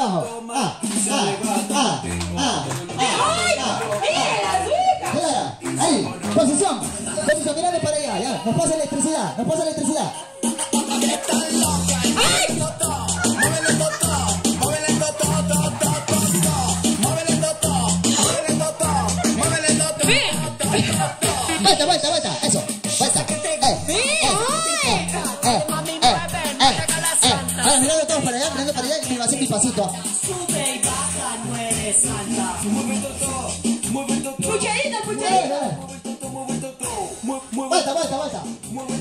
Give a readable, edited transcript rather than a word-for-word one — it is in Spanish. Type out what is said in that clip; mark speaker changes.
Speaker 1: abajo. Ahí, posición, mirando para allá, ya. Nos pasa electricidad, Vuelta, eso, vuelta. Ahora mirando todos para allá, y me va a hacer mi pasito.
Speaker 2: Sube y baja, no eres santa. Puchadito.
Speaker 1: Vuelta.